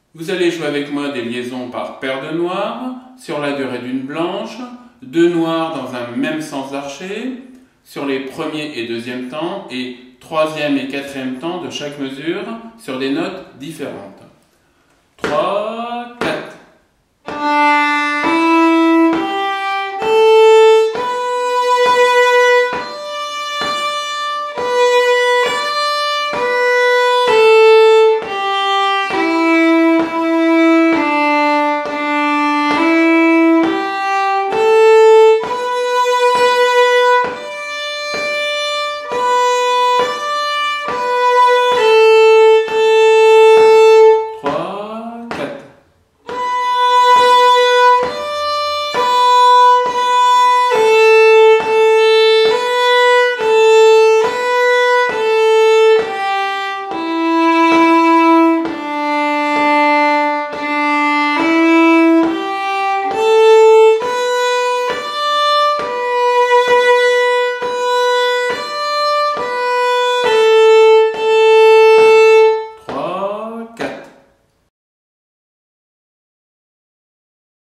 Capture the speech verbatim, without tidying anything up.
Vous allez jouer avec moi des liaisons par paire de noirs sur la durée d'une blanche, deux noirs dans un même sens archer, sur les premiers et deuxième temps et troisième et quatrième temps de chaque mesure sur des notes différentes. trois